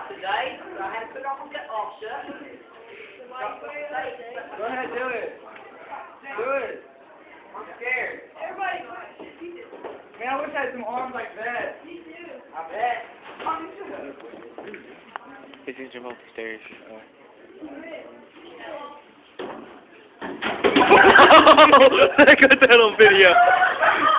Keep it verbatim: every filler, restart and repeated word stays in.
out today, so I had to put on my cut off shirt. Go ahead, do it. Do it. I'm scared. Everybody, Man, I wish I had some arms like that. me too. I bet. This is about the stairs. Oh. I got that on video.